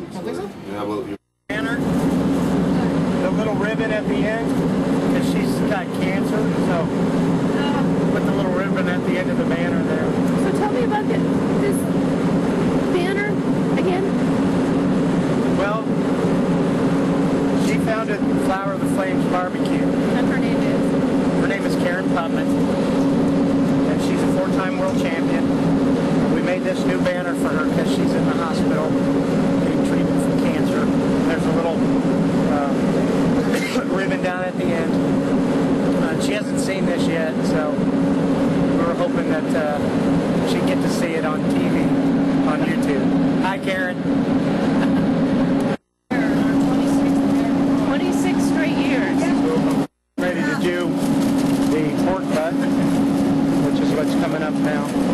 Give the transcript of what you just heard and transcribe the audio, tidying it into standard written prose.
don't think so? Yeah, well, you Banner, the little ribbon at the end, because she's got cancer, so put the little ribbon at the end of the banner there. So tell me about this banner again. Well, she founded Flower of the Flames Barbecue. And her name is? Her name is Karen Putman, and she's a 4-time world champion. We made this new banner for her because she's in the hospital getting treatment for cancer. There's a little ribbon down at the end. She hasn't seen this yet, so we were hoping that she'd get to see it on TV, on YouTube. Hi, Karen. 26 straight years. Ready to do the pork butt, which is what's coming up now.